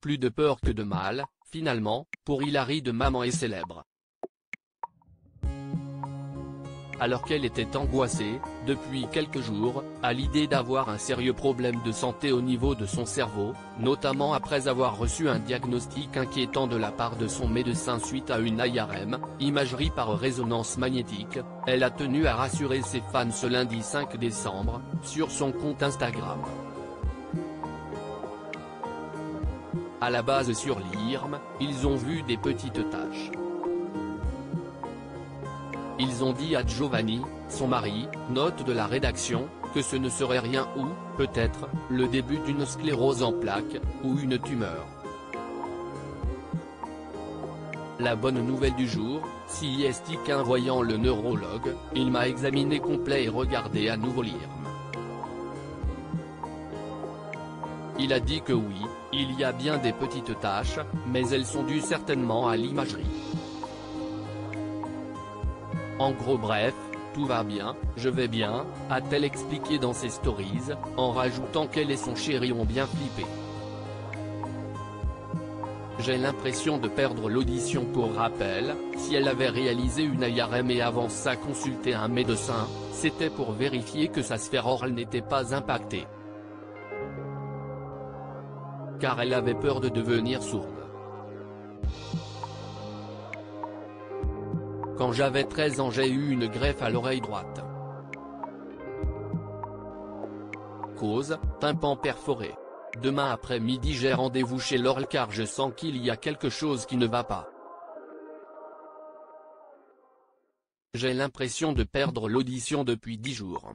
Plus de peur que de mal, finalement, pour Hilary de Maman est célèbre. Alors qu'elle était angoissée, depuis quelques jours, à l'idée d'avoir un sérieux problème de santé au niveau de son cerveau, notamment après avoir reçu un diagnostic inquiétant de la part de son médecin suite à une IRM, imagerie par résonance magnétique, elle a tenu à rassurer ses fans ce lundi 5 décembre, sur son compte Instagram. À la base sur l'IRM, ils ont vu des petites taches. Ils ont dit à Giovanni, son mari, note de la rédaction, que ce ne serait rien ou, peut-être, le début d'une sclérose en plaques, ou une tumeur. La bonne nouvelle du jour, si est qu'en voyant le neurologue, il m'a examiné complet et regardé à nouveau l'IRM. Il a dit que oui, il y a bien des petites taches, mais elles sont dues certainement à l'imagerie. En gros bref, tout va bien, je vais bien, a-t-elle expliqué dans ses stories, en rajoutant qu'elle et son chéri ont bien flippé. J'ai l'impression de perdre l'audition. Pour rappel, si elle avait réalisé une IRM et avant ça consulté un médecin, c'était pour vérifier que sa sphère orale n'était pas impactée. Car elle avait peur de devenir sourde. Quand j'avais 13 ans j'ai eu une greffe à l'oreille droite. Cause, tympan perforé. Demain après-midi j'ai rendez-vous chez l'oral car je sens qu'il y a quelque chose qui ne va pas. J'ai l'impression de perdre l'audition depuis 10 jours.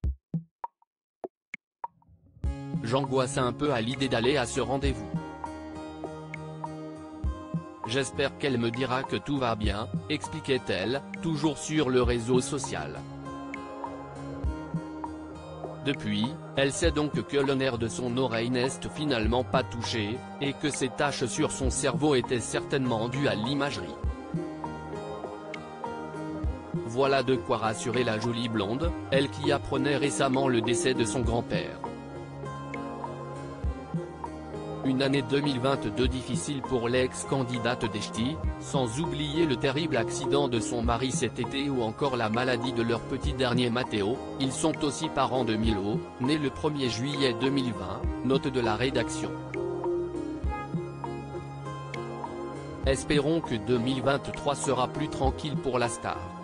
J'angoisse un peu à l'idée d'aller à ce rendez-vous. J'espère qu'elle me dira que tout va bien, expliquait-elle, toujours sur le réseau social. Depuis, elle sait donc que le nerf de son oreille n'est finalement pas touché, et que ses taches sur son cerveau étaient certainement dues à l'imagerie. Voilà de quoi rassurer la jolie blonde, elle qui apprenait récemment le décès de son grand-père. Une année 2022 difficile pour l'ex-candidate des Ch'tis, sans oublier le terrible accident de son mari cet été ou encore la maladie de leur petit dernier Matteo. Ils sont aussi parents de Milo, né le 1er juillet 2020, note de la rédaction. Espérons que 2023 sera plus tranquille pour la star.